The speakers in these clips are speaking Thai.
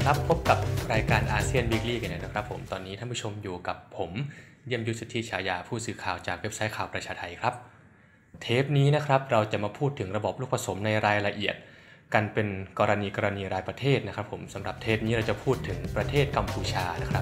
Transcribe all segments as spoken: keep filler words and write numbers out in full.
ครับพบกับรายการอาเซียนวีคลี่กันนะครับผมตอนนี้ท่านผู้ชมอยู่กับผมเยี่ยมยุทธสิทธิฉายาผู้สื่อข่าวจากเว็บไซต์ข่าวประชาไทยครับเทปนี้นะครับเราจะมาพูดถึงระบบลูกผสมในรายละเอียดกันเป็นกรณีกรณีรายประเทศนะครับผมสำหรับเทปนี้เราจะพูดถึงประเทศกัมพูชานะครับ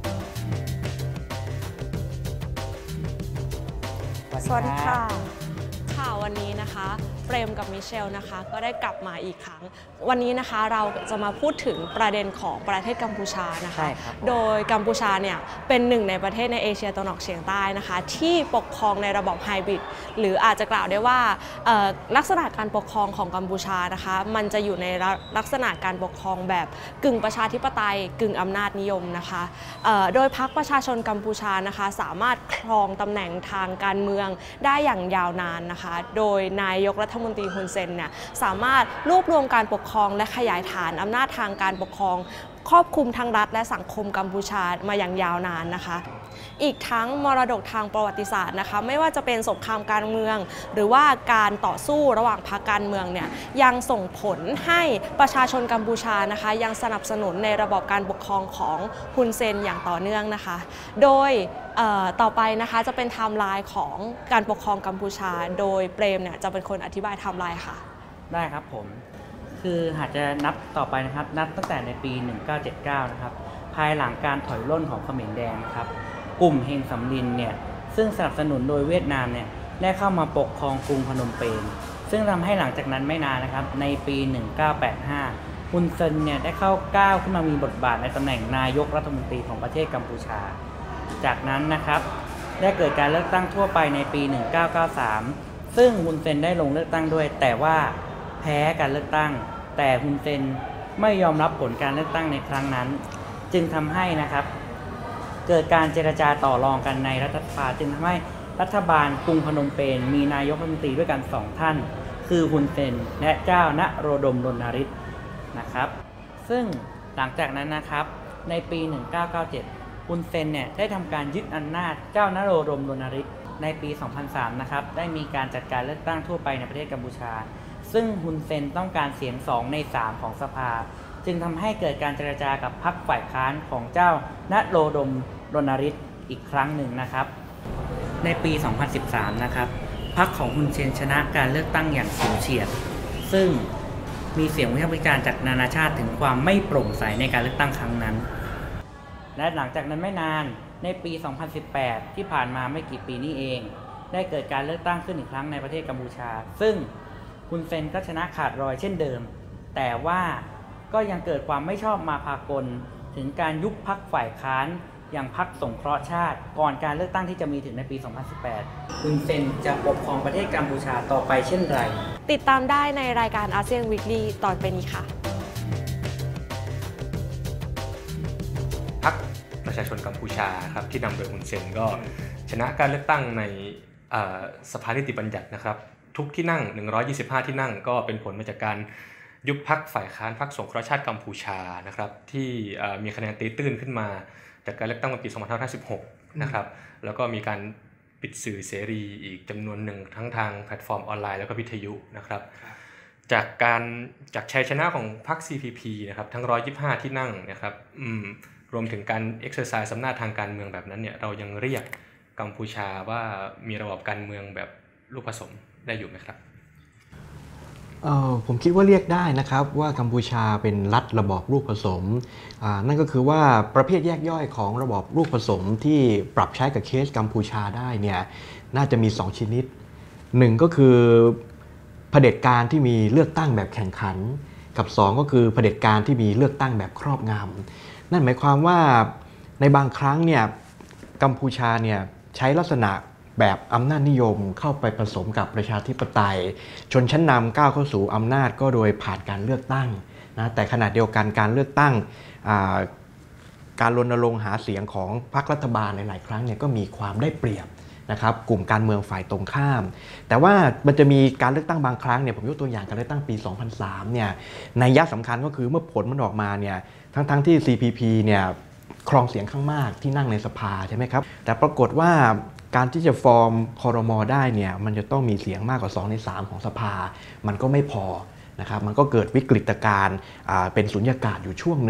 สวัสดีค่ะค่ะวันนี้นะคะเปรมกับมิเชลนะคะก็ได้กลับมาอีกครั้งวันนี้นะคะเราจะมาพูดถึงประเด็นของประเทศกัมพูชานะคะโดยกัมพูชาเนี่ยเป็นหนึ่งในประเทศในเอเชียตะวันออกเฉียงใต้นะคะที่ปกครองในระบบไฮบริดหรืออาจจะกล่าวได้ว่าลักษณะการปกครองของกัมพูชานะคะมันจะอยู่ในลักษณะการปกครองแบบกึ่งประชาธิปไตยกึ่งอำนาจนิยมนะคะโดยพรรคประชาชนกัมพูชานะคะสามารถครองตำแหน่งทางการเมืองได้อย่างยาวนานนะคะโดยนายกรัฐมนตรีฮุนเซนเนี่ยสามารถรวบรวมการปกครองและขยายฐานอำนาจทางการปกครองครอบคลุมทั้งรัฐและสังคมกัมพูชามาอย่างยาวนานนะคะอีกทั้งมรดกทางประวัติศาสตร์นะคะไม่ว่าจะเป็นสงครามการเมืองหรือว่าการต่อสู้ระหว่างพรรคการเมืองเนี่ยยังส่งผลให้ประชาชนกัมพูชานะคะยังสนับสนุนในระบบการปกครองของฮุนเซนอย่างต่อเนื่องนะคะโดยต่อไปนะคะจะเป็นไทม์ไลน์ของการปกครองกัมพูชาโดยเปรมเนี่ยจะเป็นคนอธิบายไทม์ไลน์ค่ะได้ครับผมคือหากจะนับต่อไปนะครับนับตั้งแต่ในปีหนึ่งเก้าเจ็ดเก้านะครับภายหลังการถอยร่นของเขมรแดงนะครับกลุ่มเฮงสำลินเนี่ยซึ่งสนับสนุนโดยเวียดนามเนี่ยได้เข้ามาปกครองกรุงพนมเปญซึ่งทำให้หลังจากนั้นไม่นานนะครับในปีหนึ่งเก้าแปดห้าฮุนเซนเนี่ยได้เข้าก้าวขึ้นมามีบทบาทในตำแหน่งนายกรัฐมนตรีของประเทศกัมพูชาจากนั้นนะครับได้เกิดการเลือกตั้งทั่วไปในปีหนึ่งเก้าเก้าสามซึ่งฮุนเซนได้ลงเลือกตั้งด้วยแต่ว่าแพ้การเลือกตั้งแต่ฮุนเซนไม่ยอมรับผลการเลือกตั้งในครั้งนั้นจึงทำให้นะครับเกิดการเจรจาต่อรองกันในรัฐสภาจึงทำให้รัฐบาลกรุงพนมเปญมีนายกรัฐมนตรีด้วยกันสองท่านคือฮุนเซนและเจ้านโรดมรณฤทธิ์นะครับซึ่งหลังจากนั้นนะครับในปีหนึ่งเก้าเก้าเจ็ดฮุนเซนเนี่ยได้ทำการยึดอำนาจเจ้านโรดมรณฤทธิ์ในปีสองพันสามนะครับได้มีการจัดการเลือกตั้งทั่วไปในประเทศกัมพูชาซึ่งฮุนเซนต้องการเสียงสองในสามของสภาจึงทำให้เกิดการเจรจากับพรรคฝ่ายค้านของเจ้านโรดมรณฤทธิ์อีกครั้งหนึ่งนะครับในปีสองพันสิบสามนะครับพรรคของฮุนเซนชนะการเลือกตั้งอย่างฉิวเฉียดซึ่งมีเสียงวิพากษ์วิจารณ์จากนานาชาติถึงความไม่โปร่งใสในการเลือกตั้งครั้งนั้นและหลังจากนั้นไม่นานในปีสองพันสิบแปดที่ผ่านมาไม่กี่ปีนี้เองได้เกิดการเลือกตั้งขึ้นอีกครั้งในประเทศกัมพูชาซึ่งฮุนเซนก็ชนะขาดรอยเช่นเดิมแต่ว่าก็ยังเกิดความไม่ชอบมาพากลถึงการยุบพรรคฝ่ายค้านอย่างพรรคสงเคราะห์ชาติก่อนการเลือกตั้งที่จะมีถึงในปีสองพันสิบแปดฮุนเซนจะปกครองประเทศกัมพูชาต่อไปเช่นไรติดตามได้ในรายการอาเซียนวีคลี่ตอนไปนี้ค่ะพรรคประชาชนกัมพูชาครับที่นำโดยฮุนเซนก็ชนะการเลือกตั้งในสภานิติบัญญัตินะครับทุกที่นั่งหนึ่งร้อยยี่สิบห้าที่นั่งก็เป็นผลมาจากการยุบพรรคฝ่ายค้านพรรคสงเคราะห์ชาติกัมพูชานะครับที่มีคะแนนตีตื้นขึ้นมาจากการเลือกตั้งในปีสองพันห้าร้อยสิบหกนะครับแล้วก็มีการปิดสื่อเสรีอีกจำนวนหนึ่งทั้งทางแพลตฟอร์มออนไลน์แล้วก็วิทยุนะครับจากการจากชัยชนะของพรรค ซี พี พี นะครับทั้งหนึ่งร้อยยี่สิบห้าที่นั่งนะครับรวมถึงการ exercise อำนาจทางการเมืองแบบนั้นเนี่ยเรายังเรียกกัมพูชาว่ามีระบบการเมืองแบบลูกผสมได้อยู่ไหมครับเอ่อผมคิดว่าเรียกได้นะครับว่ากัมพูชาเป็นรัฐระบอบลูกผสมอ่านั่นก็คือว่าประเภทแยกย่อยของระบอบลูกผสมที่ปรับใช้กับเคสกัมพูชาได้เนี่ยน่าจะมีสองชนิดหนึ่งก็คือเผด็จการที่มีเลือกตั้งแบบแข่งขันกับสองก็คือเผด็จการที่มีเลือกตั้งแบบครอบงำนั่นหมายความว่าในบางครั้งเนี่ยกัมพูชาเนี่ยใช้ลักษณะแบบอำนาจนิยมเข้าไปผสมกับประชาธิปไตยชนชั้นนำก้าวเข้าสู่อำนาจก็โดยผ่านการเลือกตั้งนะแต่ขณะเดียวกันการเลือกตั้งการรณรงค์หาเสียงของพรรครัฐบาลหลายๆครั้งเนี่ยก็มีความได้เปรียบนะครับกลุ่มการเมืองฝ่ายตรงข้ามแต่ว่ามันจะมีการเลือกตั้งบางครั้งเนี่ยผมยกตัวอย่างการเลือกตั้งปีสองพันสามเนี่ยนัยยะสำคัญก็คือเมื่อผลมันออกมาเนี่ยทั้งๆที่ ซี พี พี เนี่ยครองเสียงข้างมากที่นั่งในสภาใช่ไหมครับแต่ปรากฏว่าการที่จะฟอร์มครม.ได้เนี่ยมันจะต้องมีเสียงมากกว่าสองในสามของสภามันก็ไม่พอนะครับมันก็เกิดวิกฤตการณ์เป็นสุญญากาศอยู่ช่วงหนึ่ง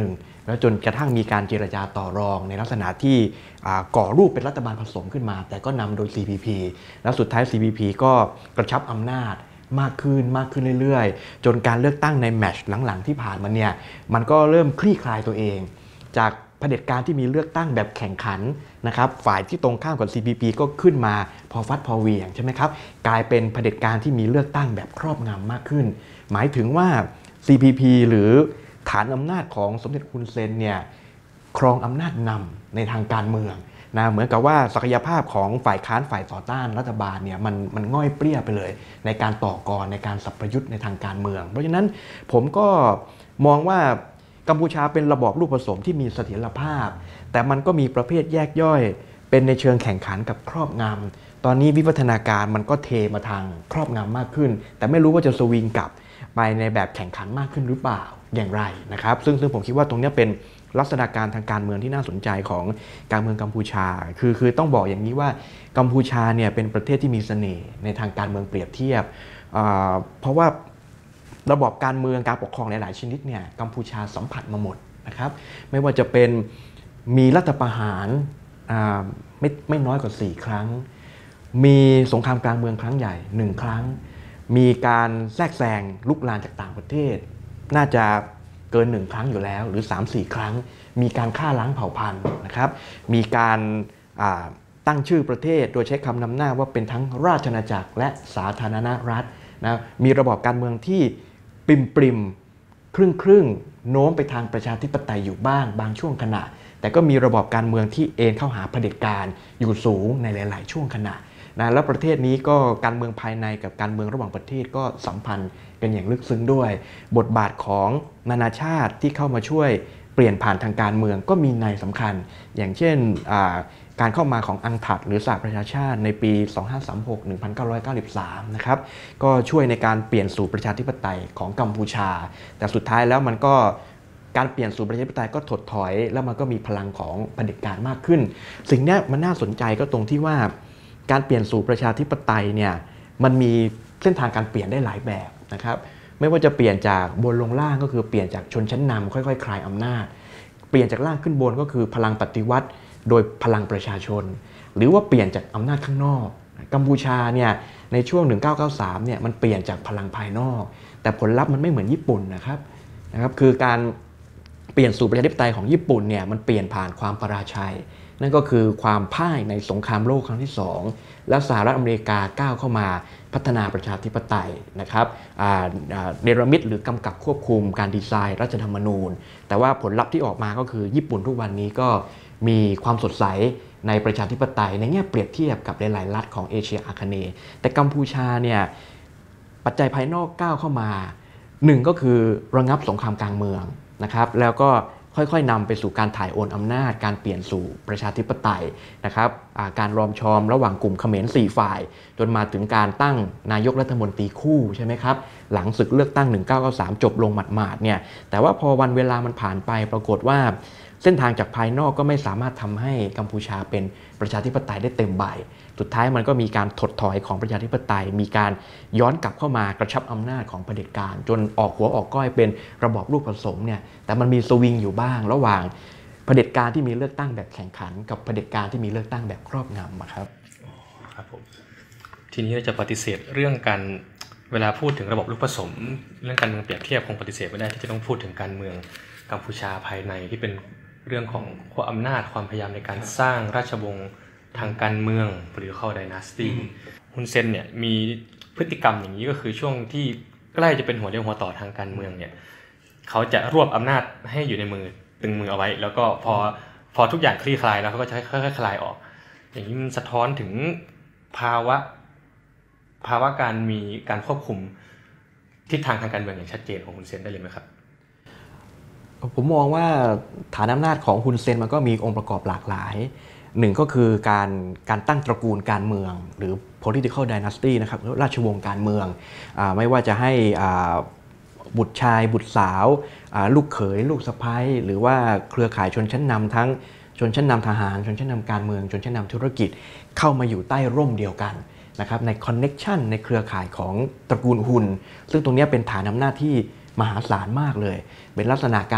แล้วจนกระทั่งมีการเจรจาต่อรองในลักษณะที่ก่อรูปเป็นรัฐบาลผสมขึ้นมาแต่ก็นำโดย ซี พี พี แล้วสุดท้าย ซี พี พี ก็กระชับอำนาจมากขึ้นมากขึ้นเรื่อยๆจนการเลือกตั้งในแมตช์หลังๆที่ผ่านมาเนี่ยมันก็เริ่มคลี่คลายตัวเองจากเผด็จการที่มีเลือกตั้งแบบแข่งขันนะครับฝ่ายที่ตรงข้ามกับ ซี พี พี ก็ขึ้นมาพอฟัดพอเหวี่ยงใช่ไหมครับกลายเป็นเผด็จการที่มีเลือกตั้งแบบครอบงำมากขึ้นหมายถึงว่า ซี พี พี หรือฐานอำนาจของสมเด็จฮุนเซนเนี่ยครองอำนาจนำในทางการเมืองนะเหมือนกับว่าศักยภาพของฝ่ายค้านฝ่ายต่อต้านรัฐบาลเนี่ยมันมันง่อยเปรี้ยไปเลยในการต่อกรในการสับประยุทธ์ในทางการเมืองเพราะฉะนั้นผมก็มองว่ากัมพูชาเป็นระบอบรูปผสมที่มีเสถียรภาพแต่มันก็มีประเภทแยกย่อยเป็นในเชิงแข่งขันกับครอบงำตอนนี้วิวัฒนาการมันก็เทมาทางครอบงำมากขึ้นแต่ไม่รู้ว่าจะสวิงกลับไปในแบบแข่งขันมากขึ้นหรือเปล่าอย่างไรนะครับซึ่งซึ่งผมคิดว่าตรงนี้เป็นลักษณะการทางการเมืองที่น่าสนใจของการเมืองกัมพูชาคือคือต้องบอกอย่างนี้ว่ากัมพูชาเนี่ยเป็นประเทศที่มีเสน่ห์ในทางการเมืองเปรียบเทียบเพราะว่าระบอบการเมืองการปกครองหลายๆชนิดเนี่ยกัมพูชาสัมผัสมาหมดนะครับไม่ว่าจะเป็นมีรัฐประหารไม่ไม่น้อยกว่าสี่ครั้งมีสงครามกลางเมืองครั้งใหญ่หนึ่งครั้งมีการแทรกแซงลุกลามจากต่างประเทศน่าจะเกินหนึ่งครั้งอยู่แล้วหรือ สามถึงสี่ ครั้งมีการฆ่าล้างเผ่าพันธุ์นะครับมีการตั้งชื่อประเทศโดยใช้คำนำหน้าว่าเป็นทั้งราชอาณาจักรและสาธารณรัฐนะมีระบอบการเมืองที่ปริมปริมครึ่งครึ่งโน้มไปทางประชาธิปไตยอยู่บ้างบางช่วงขณะแต่ก็มีระบอบการเมืองที่เอ็นเข้าหาเผด็จการอยู่สูงในหลายๆช่วงขณะนะแล้วประเทศนี้ก็การเมืองภายในกับการเมืองระหว่างประเทศก็สัมพันธ์กันอย่างลึกซึ้งด้วยบทบาทของนานาชาติที่เข้ามาช่วยเปลี่ยนผ่านทางการเมืองก็มีนัยสำคัญอย่างเช่นการเข้ามาของอังถัดหรือสหประชาชาติในปี สองพันห้าร้อยสามสิบหก ถึงหนึ่งพันเก้าร้อยเก้าสิบสาม นะครับก็ช่วยในการเปลี่ยนสู่ประชาธิปไตยของกัมพูชาแต่สุดท้ายแล้วมันก็การเปลี่ยนสู่ประชาธิปไตยก็ถดถอยแล้วมันก็มีพลังของเผด็จการมากขึ้นสิ่งนี้มันน่าสนใจก็ตรงที่ว่าการเปลี่ยนสู่ประชาธิปไตยเนี่ยมันมีเส้นทางการเปลี่ยนได้หลายแบบนะครับไม่ว่าจะเปลี่ยนจากบนลงล่างก็คือเปลี่ยนจากชนชั้นนำค่อยๆ คลายอำนาจเปลี่ยนจากล่างขึ้นบนก็คือพลังปฏิวัติโดยพลังประชาชนหรือว่าเปลี่ยนจากอำนาจข้างนอกกัมพูชาเนี่ยในช่วงหนึ่งพันเก้าร้อยเก้าสิบสามเนี่ยมันเปลี่ยนจากพลังภายนอกแต่ผลลัพธ์มันไม่เหมือนญี่ปุ่นนะครับนะครับคือการเปลี่ยนสู่ประชาธิปไตยของญี่ปุ่นเนี่ยมันเปลี่ยนผ่านความปราชัยนั่นก็คือความพ่ายในสงครามโลกครั้งที่สองแล้วสหรัฐอเมริกาก้าวเข้ามาพัฒนาประชาธิปไตยนะครับเนรมิตหรือกำกับควบคุมการดีไซน์รัฐธรรมนูญแต่ว่าผลลัพธ์ที่ออกมาก็คือญี่ปุ่นทุกวันนี้ก็มีความสดใสในประชาธิปไตยในแง่เปรียบเทียบกับหลายๆรัฐของเอเชียอาคเนย์แต่กัมพูชาเนี่ยปัจจัยภายนอกก้าวเข้ามาหนึ่งก็คือระงับสงครามกลางเมืองนะครับแล้วก็ค่อยๆนำไปสู่การถ่ายโอนอำนาจการเปลี่ยนสู่ประชาธิปไตยนะครับการรอมชอมระหว่างกลุ่มเขมรสี่ฝ่ายจนมาถึงการตั้งนายกรัฐมนตรีคู่ใช่ไหมครับหลังศึกเลือกตั้งหนึ่งพันเก้าร้อยเก้าสิบสามจบลงหมาดๆเนี่ยแต่ว่าพอวันเวลามันผ่านไปปรากฏว่าเส้นทางจากภายนอกก็ไม่สามารถทำให้กัมพูชาเป็นประชาธิปไตยได้เต็มใบสุดท้ายมันก็มีการถดถอยของประชาธิปไตยมีการย้อนกลับเข้ามากระชับอำนาจของเผด็จการจนออกหัวออกก้อยเป็นระบอบรูปผสมเนี่ยแต่มันมีสวิงอยู่บ้างระหว่างเผด็จการที่มีเลือกตั้งแบบแข่งขันกับเผด็จการที่มีเลือกตั้งแบบครอบงำครับครับผมทีนี้เราจะปฏิเสธเรื่องการเวลาพูดถึงระบบรูปผสมเรื่องการเมืองเปรียบเทียบคงปฏิเสธไม่ได้ที่จะต้องพูดถึงการเมืองกัมพูชาภายในที่เป็นเรื่องของความอำนาจความพยายามในการสร้างราชวงศ์ทางการเมืองหรือเข้าไดนาสตี้ฮุนเซนเนี่ยมีพฤติกรรมอย่างนี้ก็คือช่วงที่ใกล้จะเป็นหัวเรี่ยวหัวต่อทางการเมืองเนี่ยเขาจะรวบอำนาจให้อยู่ในมือตึงมือเอาไว้แล้วก็พอพอทุกอย่างคลี่คลายแล้วเขาก็จะค่อยๆคลายออกอย่างนี้มันสะท้อนถึงภาวะภาวะการมีการควบคุมทิศทางทางการเมืองอย่างชัดเจนของฮุนเซนได้เลยไหมครับผมมองว่าฐานอำนาจของฮุนเซนมันก็มีองค์ประกอบหลากหลายหนึ่งก็คือการการตั้งตระกูลการเมืองหรือ political dynasty นะครับราชวงศ์การเมืองอ่าไม่ว่าจะให้อ่าบุตรชายบุตรสาวลูกเขยลูกสะใภ้หรือว่าเครือข่ายชนชั้นนำทั้งชนชั้นนำทหารชนชั้นนำการเมืองชนชั้นนำธุรกิจเข้ามาอยู่ใต้ร่มเดียวกันนะครับในคอนเน็กชันในเครือข่ายของตระกูลฮุนซึ่งตรงนี้เป็นฐานอำนาจที่มหาศาลมากเลยเป็นลักษณะการ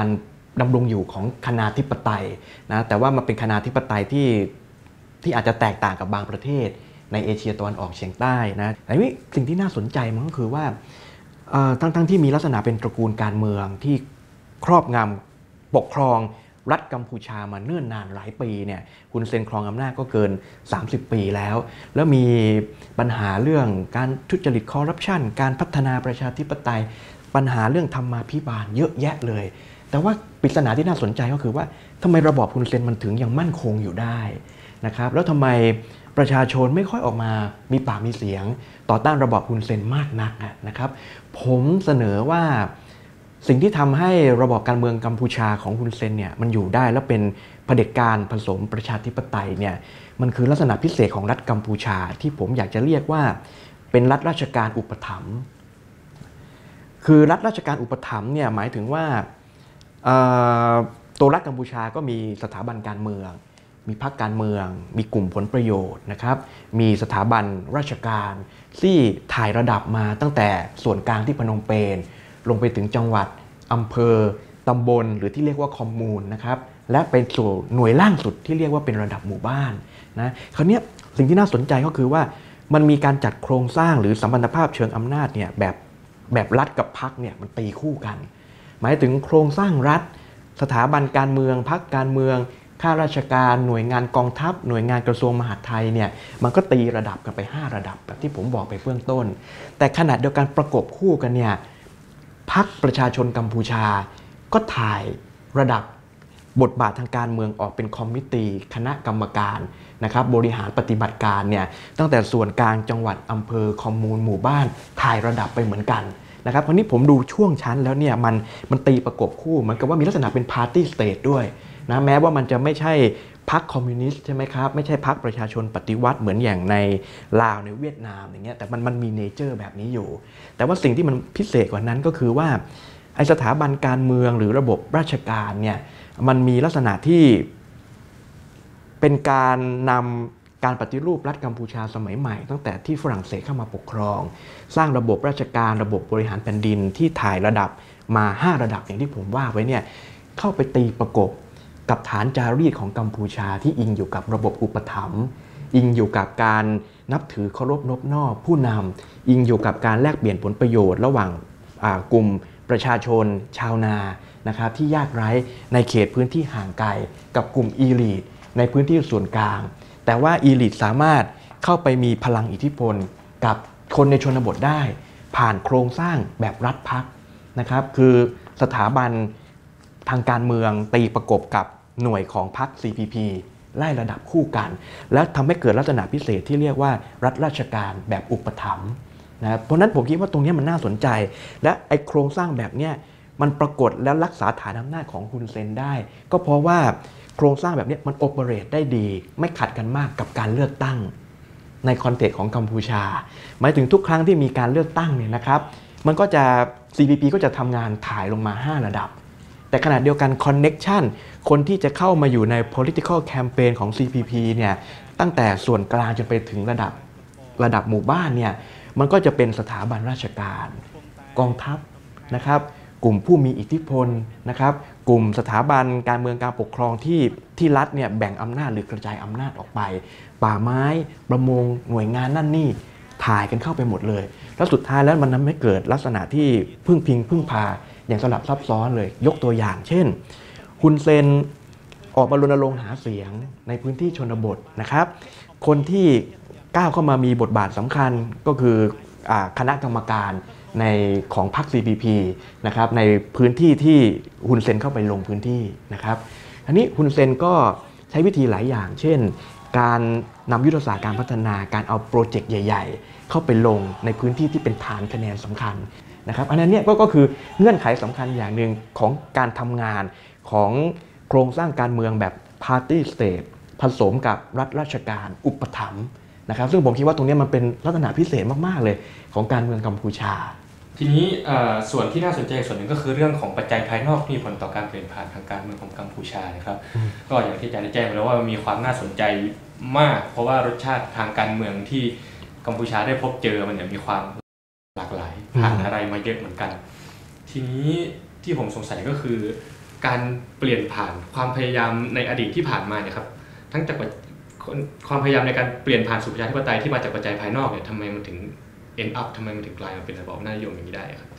ดำรงอยู่ของคณาธิปไตยนะแต่ว่ามันเป็นคณาธิปไตยที่ที่อาจจะแตกต่างกับบางประเทศในเอเชียตะวันออกเฉียงใต้นะแต่ว่าสิ่งที่น่าสนใจมันก็คือว่าทั้งทั้งที่มีลักษณะเป็นตระกูลการเมืองที่ครอบงำปกครองรัฐกัมพูชามาเนิ่นนานหลายปีเนี่ยฮุนเซนครองอำนาจก็เกินสามสิบปีแล้วแล้วมีปัญหาเรื่องการทุจริตคอร์รัปชันการพัฒนาประชาธิปไตยปัญหาเรื่องธรรมาภิบาลเยอะแยะเลยแต่ว่าปริศนาที่น่าสนใจก็คือว่าทำไมระบอบฮุนเซนมันถึงยังมั่นคงอยู่ได้นะครับแล้วทำไมประชาชนไม่ค่อยออกมามีปากมีเสียงต่อต้านระบอบฮุนเซนมากนักนะครับผมเสนอว่าสิ่งที่ทำให้ระบอบการเมืองกัมพูชาของฮุนเซนเนี่ยมันอยู่ได้และเป็นเผด็จการผสมประชาธิปไตยเนี่ยมันคือลักษณะพิเศษของรัฐกัมพูชาที่ผมอยากจะเรียกว่าเป็นรัฐราชการอุปถัมภ์คือรัฐราชการอุปถัมภ์เนี่ยหมายถึงว่าตัวรัฐกัมพูชาก็มีสถาบันการเมืองมีพรรคการเมืองมีกลุ่มผลประโยชน์นะครับมีสถาบันราชการที่ถ่ายระดับมาตั้งแต่ส่วนกลางที่พนมเปญลงไปถึงจังหวัดอำเภอตำบลหรือที่เรียกว่าคอมมูนนะครับและเป็นสู่หน่วยล่างสุดที่เรียกว่าเป็นระดับหมู่บ้านนะคราวนี้สิ่งที่น่าสนใจก็คือว่ามันมีการจัดโครงสร้างหรือสัมพันธภาพเชิงอำนาจเนี่ยแบบแบบรัฐกับพรรคเนี่ยมันตีคู่กันหมายถึงโครงสร้างรัฐสถาบันการเมืองพรรคการเมืองข้าราชการหน่วยงานกองทัพหน่วยงานกระทรวงมหาดไทยเนี่ยมันก็ตีระดับกันไปห้าระดับแบบที่ผมบอกไปเบื้องต้นแต่ขณะเดียวกันประกบคู่กันเนี่ยพรรคประชาชนกัมพูชาก็ถ่ายระดับบทบาททางการเมืองออกเป็นคอมมิตี้คณะกรรมการนะครับบริหารปฏิบัติการเนี่ยตั้งแต่ส่วนกลางจังหวัดอำเภอคอมมูนหมู่บ้านถ่ายระดับไปเหมือนกันนะครับวันนี้ผมดูช่วงชั้นแล้วเนี่ยมันมันตีประกบคู่เหมือนกับว่ามีลักษณะเป็นปาร์ตี้สเตทด้วยนะแม้ว่ามันจะไม่ใช่พรรคคอมมิวนิสต์ใช่ไหมครับไม่ใช่พรรคประชาชนปฏิวัติเหมือนอย่างในลาวในเวียดนามอย่างเงี้ยแต่มันมันมีเนเจอร์แบบนี้อยู่แต่ว่าสิ่งที่มันพิเศษกว่านั้นก็คือว่าไอสถาบันการเมืองหรือระบบราชการเนี่ยมันมีลักษณะที่เป็นการนำการปฏิรูปรัฐกัมพูชาสมัยใหม่ตั้งแต่ที่ฝรั่งเศสเข้ามาปกครองสร้างระบบราชการระบบบริหารแผ่นดินที่ถ่ายระดับมาห้าระดับอย่างที่ผมว่าไว้เนี่ยเข้าไปตีประกบกับฐานจารีตของกัมพูชาที่อิงอยู่กับระบบอุปถัมภ์อิงอยู่กับการนับถือเคารพนอบน้อมผู้นำอิงอยู่กับการแลกเปลี่ยนผลประโยชน์ระหว่างกลุ่มประชาชนชาวนานะครับที่ยากไร้ในเขตพื้นที่ห่างไกลกับกลุ่มอีลิทในพื้นที่ส่วนกลางแต่ว่าอีลิทสามารถเข้าไปมีพลังอิทธิพลกับคนในชนบทได้ผ่านโครงสร้างแบบรัฐพรรคนะครับคือสถาบันทางการเมืองตีประกบกับหน่วยของพรรค ซี พี พี ไล่ระดับคู่กันแล้วทำให้เกิดลักษณะพิเศษที่เรียกว่ารัฐราชการแบบอุปถัมภ์นะเพราะนั้นผมคิดว่าตรงนี้มันน่าสนใจและไอโครงสร้างแบบนี้มันปรากฏแล้วรักษาฐานอำนาจของฮุนเซนได้ก็เพราะว่าโครงสร้างแบบนี้มันโอเปเรตได้ดีไม่ขัดกันมากกับการเลือกตั้งในคอนเทกต์ของกัมพูชาหมายถึงทุกครั้งที่มีการเลือกตั้งเนี่ยนะครับมันก็จะ ซี พี พี ก็จะทำงานถ่ายลงมาห้าระดับแต่ขณะเดียวกัน connection คนที่จะเข้ามาอยู่ใน political campaign ของ ซี พี พี เนี่ยตั้งแต่ส่วนกลางจนไปถึงระดับระดับหมู่บ้านเนี่ยมันก็จะเป็นสถาบันราชการกองทัพนะครับกลุ่มผู้มีอิทธิพลนะครับกลุ่มสถาบันการเมืองการปกครองที่ที่รัฐเนี่ยแบ่งอำนาจหรือกระจายอำนาจออกไปป่าไม้ประมงหน่วยงานนั่นนี่ถ่ายกันเข้าไปหมดเลยแล้วสุดท้ายแล้วมันทำให้เกิดลักษณะที่พึ่งพิงพึ่งพาอย่างสลับซับซ้อนเลยยกตัวอย่างเช่นฮุนเซนออกมารณรงค์หาเสียงในพื้นที่ชนบทนะครับคนที่ก้าวเข้ามามีบทบาทสำคัญก็คือคณะกรรมการในของพรรค ซี พี พี นะครับในพื้นที่ที่ฮุนเซนเข้าไปลงพื้นที่นะครับอันนี้ฮุนเซนก็ใช้วิธีหลายอย่างเช่นการนำยุทธศาสตร์การพัฒนาการเอาโปรเจกต์ใหญ่ๆเข้าไปลงในพื้นที่ที่เป็นฐานคะแนนสำคัญนะครับอันนั้นเนี่ยก็คือเงื่อนไขสำคัญอย่างหนึ่งของการทำงานของโครงสร้างการเมืองแบบ Party State ผสมกับรัฐราชการอุปถัมภ์นะครับซึ่งผมคิดว่าตรงนี้มันเป็นลักษณะพิเศษมากๆเลยของการเมืองกัมพูชาทีนี้ส่วนที่น่าสนใจส่วนหนึ่งก็คือเรื่องของปัจจัยภายนอกที่มีผลต่อการเปลี่ยนผ่านทางการเมืองของกัมพูชานะครับก็อย่างที่อาจารย์ได้แจ้งไปแล้วว่ามีความน่าสนใจมากเพราะว่ารสชาติทางการเมืองที่กัมพูชาได้พบเจอมันเนี่ยมีความหลากหลายผ่านอะไรมาเยอะเหมือนกันทีนี้ที่ผมสงสัยก็คือการเปลี่ยนผ่านความพยายามในอดีตที่ผ่านมาเนี่ยครับทั้งจากความพยายามในการเปลี่ยนผ่านสู่ประชาธิปไตยที่มาจากปัจจัยภายนอกเนี่ยทำไมมันถึง end up ทำไมมันถึงกลายมาเป็นระบอบอำนาจนิยมอย่างนี้ได้ครับ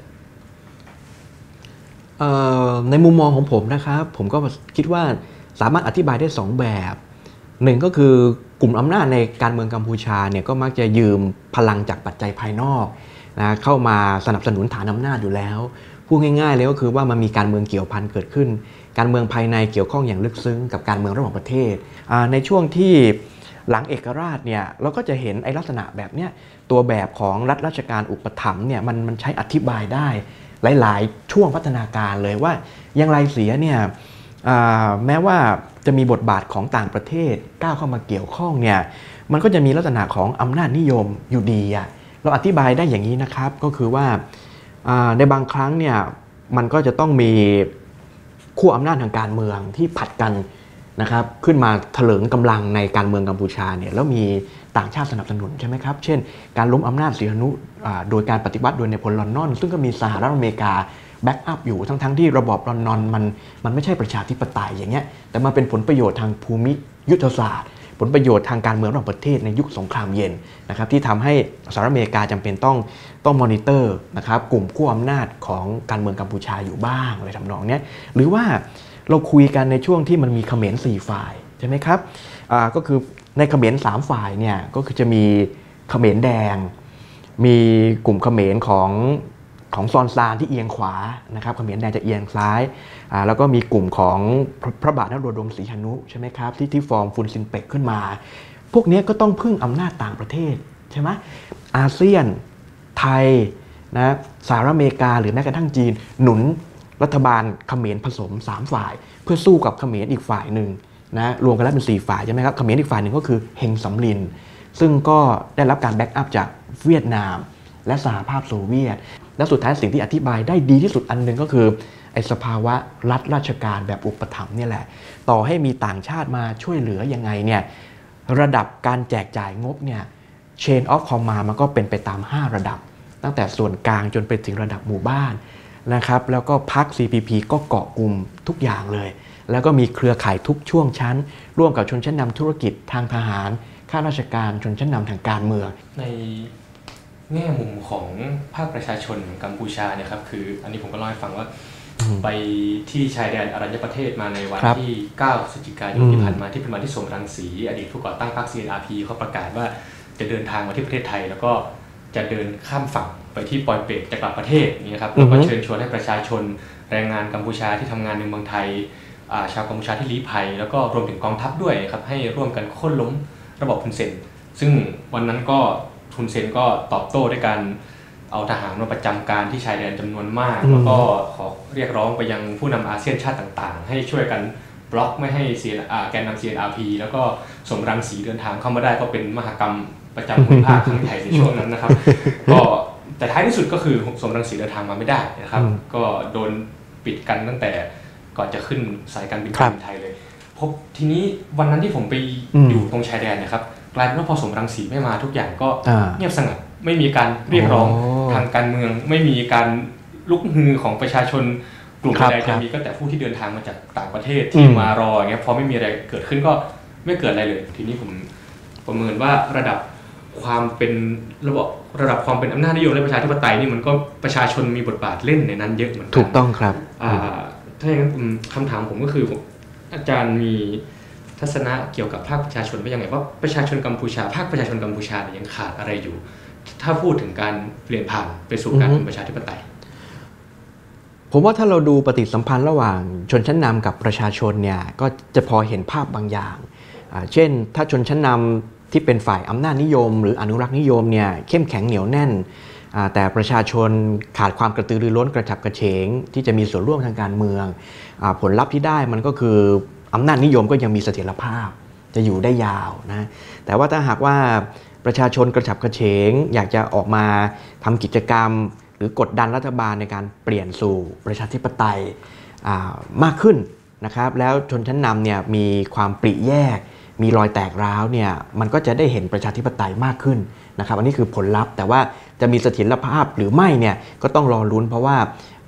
ในมุมมองของผมนะครับผมก็คิดว่าสามารถอธิบายได้สองแบบหนึ่งก็คือกลุ่มอำนาจในการเมืองกัมพูชาเนี่ยก็มักจะยืมพลังจากปัจจัยภายนอกนะเข้ามาสนับสนุนฐานอำนาจอยู่แล้วพูดง่ายๆเลยก็คือว่ามันมีการเมืองเกี่ยวพันเกิดขึ้นการเมืองภายในเกี่ยวข้องอย่างลึกซึ้งกับการเมืองระหว่างประเทศในช่วงที่หลังเอกราชเนี่ยเราก็จะเห็นไอ้ลักษณะแบบเนี้ยตัวแบบของรัฐราชการอุปถัมภ์เนี่ยมันมันใช้อธิบายได้หลายๆช่วงพัฒนาการเลยว่าอย่างไรเสียเนี่ยแม้ว่าจะมีบทบาทของต่างประเทศก้าวเข้ามาเกี่ยวข้องเนี่ยมันก็จะมีลักษณะของอำนาจนิยมอยู่ดีอะเราอธิบายได้อย่างนี้นะครับก็คือว่าในบางครั้งเนี่ยมันก็จะต้องมีขั้วอำนาจทางการเมืองที่ผัดกันนะครับขึ้นมาเถลิงกำลังในการเมืองกัมพูชาเนี่ยแล้วมีต่างชาติสนับสนุนใช่ไหมครับเช่นการล้มอำนาจสีหนุโดยการปฏิวัติโดยเนโปเลียนลอนนอนซึ่งก็มีสหรัฐอเมริกาแบ็กอัพอยู่ทั้งๆ ท, ที่ระบอบลอนนอนมันมันไม่ใช่ประชาธิปไตยอย่างเงี้ยแต่มาเป็นผลประโยชน์ทางภูมิยุทธศาสตร์ผลประโยชน์ทางการเมืองระหว่างประเทศในยุคสงครามเย็นนะครับที่ทำให้สหรัฐอเมริกาจำเป็นต้องต้องมอนิเตอร์นะครับกลุ่มขั้วอำนาจของการเมืองกัมพูชาอยู่บ้างอะไรทำนองนี้หรือว่าเราคุยกันในช่วงที่มันมีเขมรสี่ฝ่ายใช่ไหมครับก็คือในเขมรสามฝ่ายเนี่ยก็คือจะมีเขมรแดงมีกลุ่มเขมรของของซอนซานที่เอียงขวานะครับเขมรแดงจะเอียงซ้ายแล้วก็มีกลุ่มของพระบาทนโรดมศรีหนุใช่ไหมครับที่ที่ฟอร์มฟุนซินเปกขึ้นมาพวกนี้ก็ต้องพึ่งอำนาจต่างประเทศใช่ไหมอาเซียนไทยนะสหรัฐอเมริกาหรือแม้กระทั่งจีนหนุนรัฐบาลเขมรผสมสามฝ่ายเพื่อสู้กับเขมรอีกฝ่ายหนึ่งนะรวมกันแล้วเป็นสี่ฝ่ายใช่ไหมครับเขมรอีกฝ่ายหนึ่งก็คือเฮงสำลินซึ่งก็ได้รับการแบ็กอัพจากเวียดนามและสหภาพโซเวียตและสุดท้ายสิ่งที่อธิบายได้ดีที่สุดอันหนึ่งก็คือไอ้สภาวะรัฐราชการแบบอุปถัมภ์นี่แหละต่อให้มีต่างชาติมาช่วยเหลือยังไงเนี่ยระดับการแจกจ่ายงบเนี่ย chain of command มันก็เป็นไปตามห้าระดับตั้งแต่ส่วนกลางจนไปถึงระดับหมู่บ้านนะครับแล้วก็พรรค ซี พี พี ก็เกาะกลุ่มทุกอย่างเลยแล้วก็มีเครือข่ายทุกช่วงชั้นร่วมกับชนชั้นนำธุรกิจทางทหารข้าราชการชนชั้นนำทางการเมืองในแง่มุมของภาคประชาชนกัมพูชาเนี่ยครับคืออันนี้ผมก็เล่าให้ฟังว่าไปที่ชายแดนอรัญญประเทศมาในวันที่เก้าพฤศจิกายนที่ผ่านมาที่เป็นวันที่สมรังสีอดีตผู้ก่อตั้งพรรค ซี เอ็น อาร์ พี เขาประกาศว่าจะเดินทางมาที่ประเทศไทยแล้วก็จะเดินข้ามฝั่งไปที่ปอยเปตจะกลับประเทศนี่นะครับแล้วก็เชิญชวนให้ประชาชนแรงงานกัมพูชาที่ทำงานในเมืองไทยชาวกัมพูชาที่ลี้ภัยแล้วก็รวมถึงกองทัพด้วยครับให้ร่วมกันโค่นล้มระบอบฮุนเซนซึ่งวันนั้นก็ฮุนเซนก็ตอบโต้ด้วยการเอาทหารมาประจำการที่ชายแดนจำนวนมากแล้วก็ขอเรียกร้องไปยังผู้นำอาเซียนชาติต่างๆให้ช่วยกันบล็อกไม่ให้แกนนำ ซี เอ็น อาร์ พี แล้วก็สมรังสีเดินทางเข้ามาได้ก็เป็นมหกรรมประจำภูมิภาคครั้งใหญ่ในช่วงนั้นนะครับก็แต่ท้ายที่สุดก็คือสมรังสีเดินทางมาไม่ได้นะครับก็โดนปิดกันตั้งแต่ก่อนจะขึ้นสายการบินการบินไทยเลยพบทีนี้วันนั้นที่ผมไปอยู่ตรงชายแดนนะครับกลายเป็นว่าพอสมรังสีไม่มาทุกอย่างก็เงียบสงบไม่มีการเรียกร้องทางการเมืองไม่มีการลุกฮือของประชาชนกลุ่มใดจะมีก็แต่ผู้ที่เดินทางมาจากต่างประเทศที่มารออย่างเงี้ยพอไม่มีอะไรเกิดขึ้นก็ไม่เกิดอะไรเลยทีนี้ผมประเมินว่าระดับความเป็นระบบระดับความเป็นอำนาจนิยมและประชาธิปไตยนี่มันก็ประชาชนมีบทบาทเล่นในนั้นเยอะเหมือนกันถูกต้องครับถ้าอย่างนั้นคำถามผมก็คืออาจารย์มีทัศนะเกี่ยวกับภาคประชาชนว่ายังไงว่าประชาชนกัมพูชาภาคประชาชนกัมพูชายังขาดอะไรอยู่ถ้าพูดถึงการเปลี่ยนผ่านไปสู่การเป็นประชาธิปไตยผมว่าถ้าเราดูปฏิสัมพันธ์ระหว่างชนชั้นนำกับประชาชนเนี่ยก็จะพอเห็นภาพบางอย่างเช่นถ้าชนชั้นนำที่เป็นฝ่ายอำนาจนิยมหรืออนุรักษ์นิยมเนี่ยเข้มแข็งเหนียวแน่นแต่ประชาชนขาดความกระตือรือร้นกระฉับกระเฉงที่จะมีส่วนร่วมทางการเมืองผลลัพธ์ที่ได้มันก็คืออำนาจนิยมก็ยังมีเสถียรภาพจะอยู่ได้ยาวนะแต่ว่าถ้าหากว่าประชาชนกระฉับกระเฉงอยากจะออกมาทำกิจกรรมหรือกดดันรัฐบาลในการเปลี่ยนสู่ประชาธิปไตยมากขึ้นนะครับแล้วชนชั้นนำเนี่ยมีความปริแยกมีรอยแตกร้าวเนี่ยมันก็จะได้เห็นประชาธิปไตยมากขึ้นนะครับอันนี้คือผลลัพธ์แต่ว่าจะมีเสถียรภาพหรือไม่เนี่ยก็ต้องรอลุ้นเพราะว่า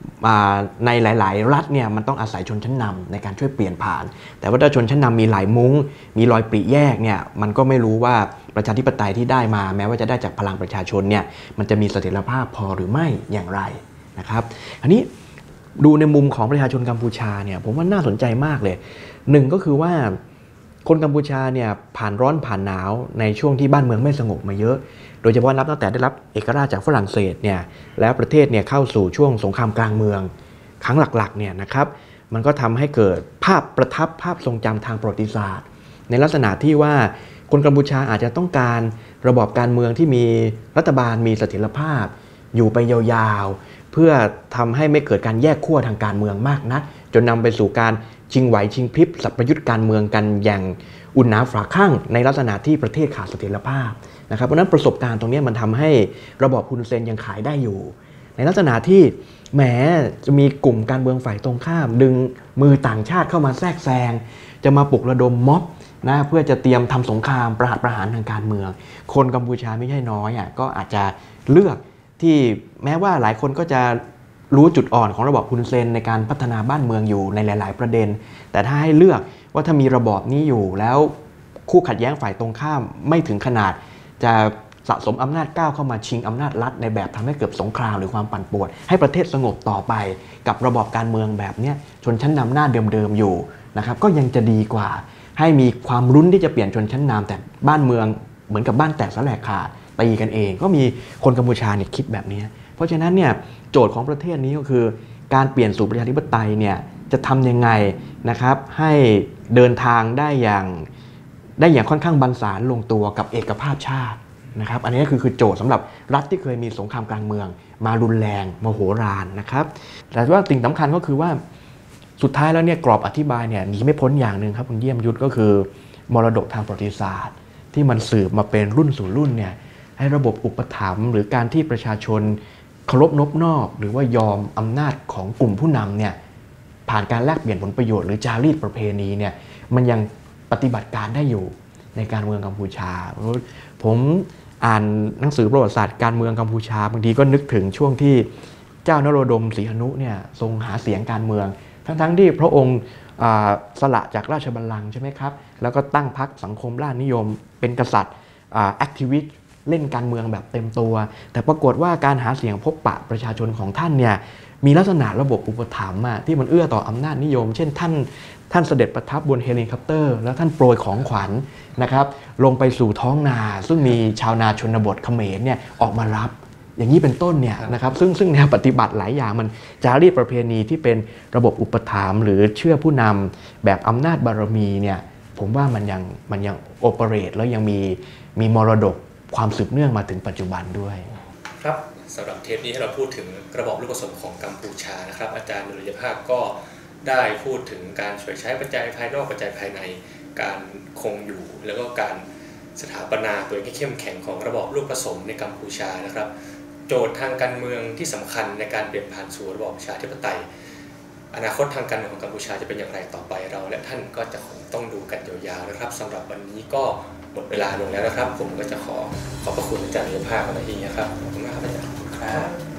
ในหลายๆรัฐเนี่ยมันต้องอาศัยชนชั้นนำในการช่วยเปลี่ยนผ่านแต่ว่าถ้าชนชั้นนำมีหลายมุ้งมีรอยปริแยกเนี่ยมันก็ไม่รู้ว่าประชาธิปไตยที่ได้มาแม้ว่าจะได้จากพลังประชาชนเนี่ยมันจะมีเสถียรภาพพอหรือไม่อย่างไรนะครับอันนี้ดูในมุมของประชาชนกัมพูชาเนี่ยผมว่าน่าสนใจมากเลยหนึ่งก็คือว่าคนกัมพูชาเนี่ยผ่านร้อนผ่านหนาวในช่วงที่บ้านเมืองไม่สงบมาเยอะโดยเฉพาะนับตั้งแต่ได้รับเอกราชจากฝรั่งเศสเนี่ยแล้วประเทศเนี่ยเข้าสู่ช่วงสงครามกลางเมืองครั้งหลักๆเนี่ยนะครับมันก็ทำให้เกิดภาพประทับภาพทรงจำทางประวัติศาสตร์ในลักษณะที่ว่าคนกัมพูชาอาจจะต้องการระบอบการเมืองที่มีรัฐบาลมีเสถียรภาพอยู่ไปยาวๆเพื่อทำให้ไม่เกิดการแยกขั้วทางการเมืองมากนักจนนำไปสู่การชิงไหวชิงพริบสัพยุทธ์การเมืองกันอย่างอุ่นหนาฝาข้างในลักษณะที่ประเทศขาดเสถียรภาพนะครับเพราะนั้นประสบการณ์ตรงนี้มันทำให้ระบอบฮุนเซนยังขายได้อยู่ในลักษณะที่แหมจะมีกลุ่มการเมืองฝ่ายตรงข้ามดึงมือต่างชาติเข้ามาแทรกแซงจะมาปลุกระดมม็อบนะเพื่อจะเตรียมทำสงครามประหัตประหารทางการเมืองคนกัมพูชาไม่ใช่น้อยอ่ะก็อาจจะเลือกที่แม้ว่าหลายคนก็จะรู้จุดอ่อนของระบอบฮุนเซนในการพัฒนาบ้านเมืองอยู่ในหลายๆประเด็นแต่ถ้าให้เลือกว่าถ้ามีระบอบนี้อยู่แล้วคู่ขัดแย้งฝ่ายตรงข้ามไม่ถึงขนาดจะสะสมอำนาจก้าวเข้ามาชิงอำนาจรัฐในแบบทำให้เกิดสงครามหรือความปั่นป่วนให้ประเทศสงบต่อไปกับระบอบการเมืองแบบนี้ชนชั้นนำหน้าเดิมๆอยู่นะครับก็ยังจะดีกว่าให้มีความรุ้นที่จะเปลี่ยนชนชั้นนำแต่บ้านเมืองเหมือนกับบ้านแตกสลายขาดตีกันเองก็มีคนกัมพูชาเนี่ยคิดแบบนี้เพราะฉะนั้นเนี่ยโจทย์ของประเทศนี้ก็คือการเปลี่ยนสู่ประชาธิปไตยเนี่ยจะทำยังไงนะครับให้เดินทางได้อย่างได้อย่างค่อนข้างบรรสานลงตัวกับเอกภาพชาตินะครับอันนี้ก็คือคือโจทย์สำหรับรัฐที่เคยมีสงครามกลางเมืองมารุนแรงมโหฬารนะครับแต่ว่าสิ่งสำคัญก็คือว่าสุดท้ายแล้วเนี่ยกรอบอธิบายเนี่ยหนีไม่พ้นอย่างหนึ่งครับคุณเยี่ยมยุทธก็คือมรดกทางประวัติศาสตร์ที่มันสืบมาเป็นรุ่นสู่รุ่นเนี่ยให้ระบบอุปถัมภ์หรือการที่ประชาชนเคารพนบนอบหรือว่ายอมอำนาจของกลุ่มผู้นำเนี่ยผ่านการแลกเปลี่ยนผลประโยชน์หรือจารีตประเพณีเนี่ยมันยังปฏิบัติการได้อยู่ในการเมืองกัมพูชาผมอ่านหนังสือประวัติศาสตร์การเมืองกัมพูชาบางทีก็นึกถึงช่วงที่เจ้านโรดมศรีหนุเนี่ยทรงหาเสียงการเมืองทั้งๆที่พระองค์สละจากราชบัลลังก์ใช่ไหมครับแล้วก็ตั้งพรรคสังคมราษฎรนิยมเป็นกษัตริย์แอคทิวิสต์เล่นการเมืองแบบเต็มตัวแต่ปรากฏว่าการหาเสียงพบปะประชาชนของท่านเนี่ยมีลักษณะระบบอุปถัมภ์ที่มันเอื้อต่ออำนาจนิยมเช่นท่านท่านเสด็จประทับบนเฮลิคอปเตอร์แล้วท่านโปรยของขวัญนะครับลงไปสู่ท้องนาซึ่งมีชาวนาชนบทเขมรเนี่ยออกมารับอย่างนี้เป็นต้นเนี่ยนะครับซึ่งซึ่งแนวปฏิบัติหลายอย่างมันจารีตประเพณีที่เป็นระบบอุปถัมภ์หรือเชื่อผู้นำแบบอำนาจบารมีเนี่ยผมว่ามันยังมันยังโอเปเรตแล้วยังมีมีมรดกความสืบเนื่องมาถึงปัจจุบันด้วยครับสำหรับเทปนี้ให้เราพูดถึงระบอบลูกผสมของกัมพูชานะครับอาจารย์ดุลยภาพก็ได้พูดถึงการช่วยใช้ปัจจัยภายนอกปัจจัยภายในการคงอยู่แล้วก็การสถาปนาตัวที่เข้มแข็งของระบอบลูกผสมในกัมพูชานะครับโจทย์ทางการเมืองที่สำคัญในการเปลี่ยนผ่านสู่ระบอบประชาธิปไตยอนาคตทางการเมืองของกัมพูชาจะเป็นอย่างไรต่อไปเราและท่านก็จะคงต้องดูกันยาวๆนะครับสำหรับวันนี้ก็หมดเวลาลงแล้วนะครับผมก็จะขอขอบพระคุณอาจารย์ดุลยภาพในที่นี้ครับขอบคุณมากครับอาจารย์ครับ